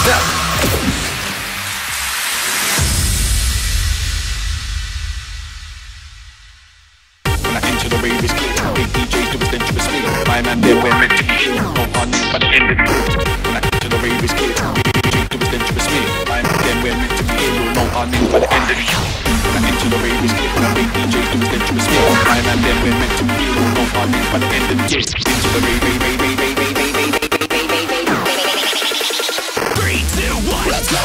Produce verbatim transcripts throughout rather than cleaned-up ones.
When I enter the rave, it's clear. Big D Js do his dangerous speed. My man, then we're meant to be here. No honey, by the end of the day. When I enter the rave, it's clear. Big D Js do his dangerous speed. My man, then we're meant to be here. No honey, by the end of the day. When I enter the rave, it's clear. Big D Js do his dangerous speed. My man, then we're meant to be here. No honey, by the end of the day. Into the rave, rave, rave, rave, rave, rave, rave, rave, rave, rave. Three, two, one, let's go.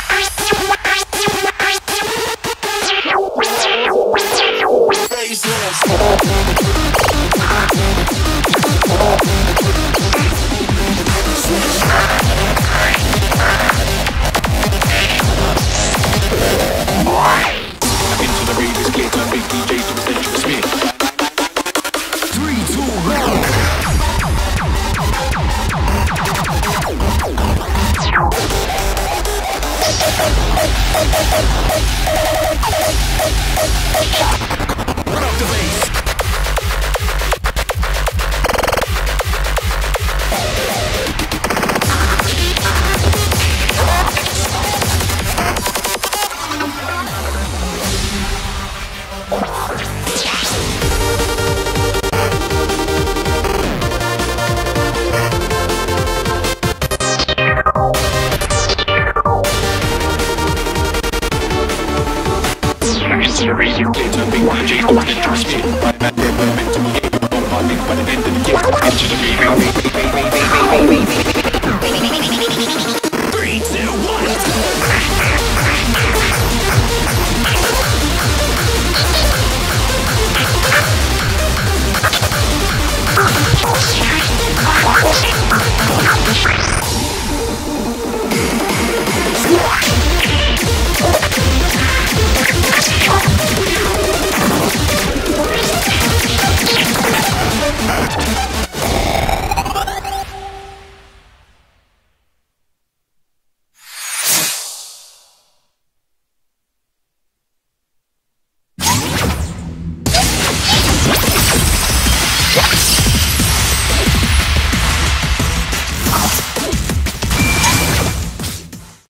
Into the rave is clear, turn big D Js to a dangerous speed. Three, two, one. Run up the bass. Into the rave, you play, turn big D Js to a dangerous speed. My man, then we're meant to be here. No honey, by the end of the day. Into the rave, rave, rave, rave, rave, rave, rave, rave, rave.